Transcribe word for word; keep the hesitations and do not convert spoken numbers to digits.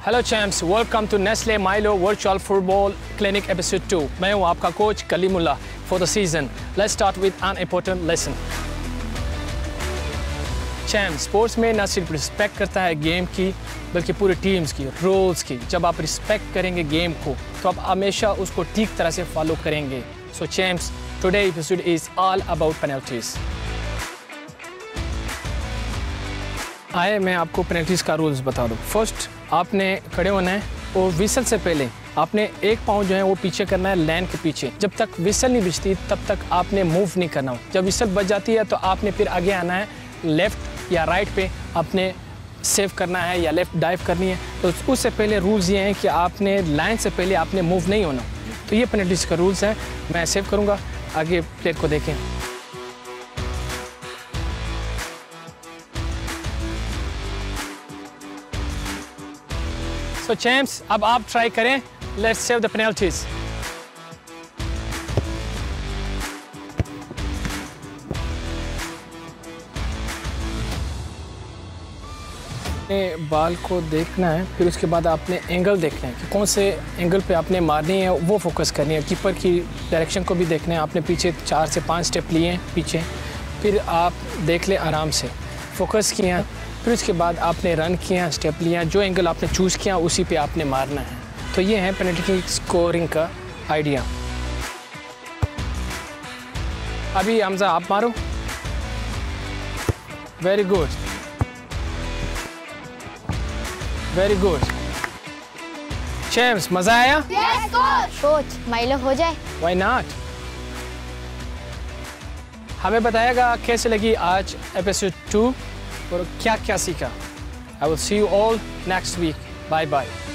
Hello champs, welcome to Nestle Milo virtual football clinic episode two. मैं हूं आपका coach Kalimullah for the season. Let's start with an important lesson. Champ sports में न सिर्फ respect करता है गेम की, बल्कि पूरी टीम्स की, रूल्स की। जब आप रिस्पेक्ट करेंगे गेम को, तो आप हमेशा उसको ठीक तरह से फॉलो करेंगे। So champs, today episode is all about penalties. आए मैं आपको पेनल्टीज का रूल्स बता दूं। फर्स्ट, आपने खड़े होना है और विसल से पहले आपने एक पाँव जो है वो पीछे करना है लाइन के पीछे। जब तक विसल नहीं बजती तब तक आपने मूव नहीं करना। जब विसल बज जाती है तो आपने फिर आगे आना है, लेफ़्ट या राइट पे आपने सेव करना है या लेफ़्ट डाइव करनी है। तो उससे पहले रूल्स ये हैं कि आपने लाइन से पहले आपने मूव नहीं होना। तो ये पेनल्टीज का रूल्स हैं। मैं सेव करूँगा, आगे प्लेयर को देखें। सो चैम्प्स, अब आप ट्राई करें। Let's save the penalties. अपने बाल को देखना है, फिर उसके बाद आपने एंगल देखना है कि कौन से एंगल पे आपने मारनी है, वो फोकस करनी है। कीपर की डायरेक्शन को भी देखना है। आपने पीछे चार से पाँच स्टेप लिए हैं पीछे, फिर आप देख लें आराम से, फोकस किया, फिर उसके बाद आपने रन किया, स्टेप लिया, जो एंगल आपने चूज़ किया उसी पे आपने मारना है। तो ये है पेनल्टी की स्कोरिंग का आइडिया। अभी हमजा आप मारो। Very good, very good. Champs, मज़ा आया? Yes, coach. कोच, माइलो हो जाए? Why not? हमें बताएगा कैसे लगी आज एपिसोड टू और क्या क्या सीखा। I will see you all next week. Bye bye.